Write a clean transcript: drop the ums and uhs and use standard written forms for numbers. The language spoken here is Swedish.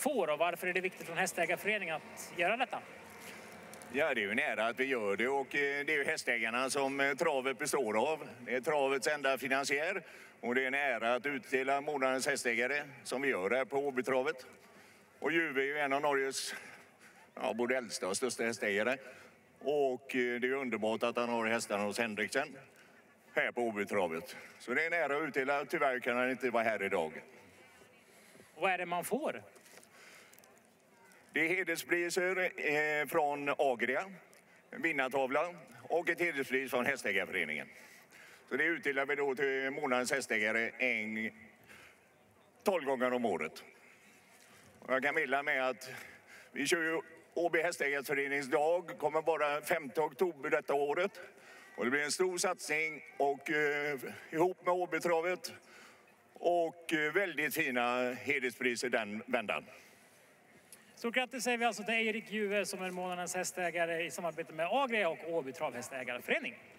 får och varför är det viktigt från Hästägarföreningen att göra detta? Ja, det är ju en ära att vi gör det och det är ju hästägarna som travet består av. Det är travets enda finansiär och det är en ära att utdela månadens hästägare som vi gör här på Åbytravet. Och Juve är ju en av Norges både äldsta och största hästägare. Och det är underbart att han har hästarna hos Henriksen här på Åbytravet. Så det är en ära att utdela. Tyvärr kan han inte vara här idag. Vad är det man får? Det är hederspriser från Agria, en vinnartavla och ett hederspris från Hästägarföreningen. Så det utdelar vi då till månadens hästägare 12 gånger om året. Och jag kan meddela med att vi kör ju Åby Hästägarförenings dag, kommer vara 5 oktober detta året. Och det blir en stor satsning och ihop med Åbytravet och väldigt fina hederspriser den vändan. Stort grattis säger vi alltså till Erik Juve som är månadens hästägare i samarbete med Agria och Åby Travhästägarförening.